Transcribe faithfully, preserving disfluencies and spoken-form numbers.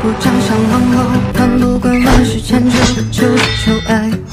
步长相皇后，看不惯万世千秋，求求爱。